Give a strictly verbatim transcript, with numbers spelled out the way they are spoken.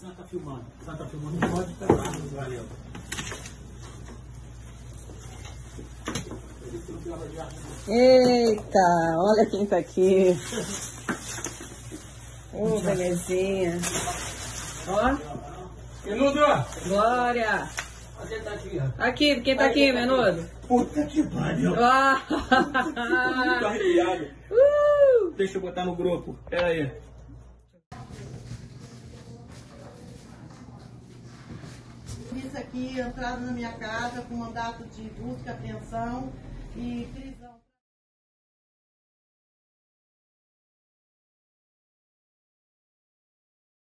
Sam tá filmando. Sam tá filmando. Não pode estar filmando. Valeu. Eita, olha quem tá aqui. Ô, oh, belezinha. Ó. Menudo! Glória. Quem tá aqui, ó? Aqui, quem tá aqui, Menudo? Puta que pariu. Ah. Tô arrepiado. Uh. Deixa eu botar no grupo. Pera aí. Isso aqui, entrada na minha casa com mandato de busca, apreensão e prisão.